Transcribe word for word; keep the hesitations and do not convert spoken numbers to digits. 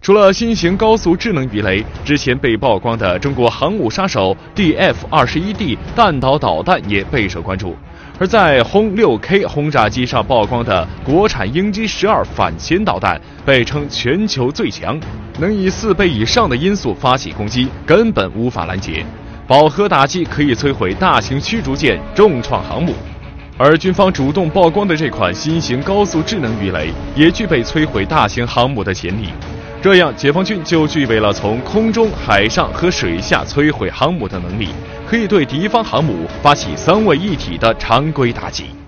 除了新型高速智能鱼雷，之前被曝光的中国航母杀手 D F 二十一 D 弹道导弹也备受关注。而在轰 六 K 轰炸机上曝光的国产鹰击十二反潜导弹，被称全球最强，能以四倍以上的音速发起攻击，根本无法拦截。饱和打击可以摧毁大型驱逐舰，重创航母。而军方主动曝光的这款新型高速智能鱼雷，也具备摧毁大型航母的潜力。这样，解放军就具备了从空中、海上和水下摧毁航母的能力，可以对敌方航母发起三位一体的常规打击。